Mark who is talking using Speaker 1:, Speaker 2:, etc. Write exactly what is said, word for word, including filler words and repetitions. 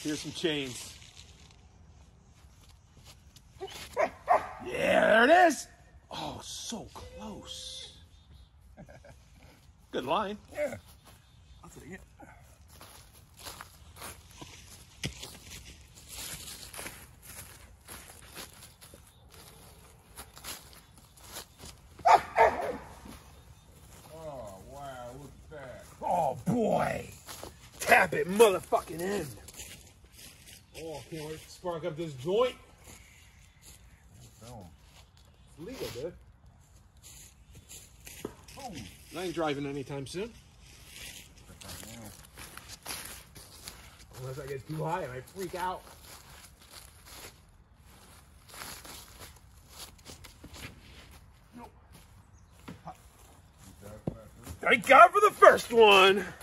Speaker 1: Here's some chains. Yeah, there it is. Oh, so close. Good line.
Speaker 2: Yeah. I'll take it. Oh, wow, look at that.
Speaker 1: Oh, boy. Tap it, motherfucking end.
Speaker 2: Oh, can't wait to spark up this joint. Film.
Speaker 1: It's legal, dude.
Speaker 2: Boom.
Speaker 1: I ain't driving anytime soon. Unless I get too high and I freak out.
Speaker 2: Nope.
Speaker 1: Thank God for the first one.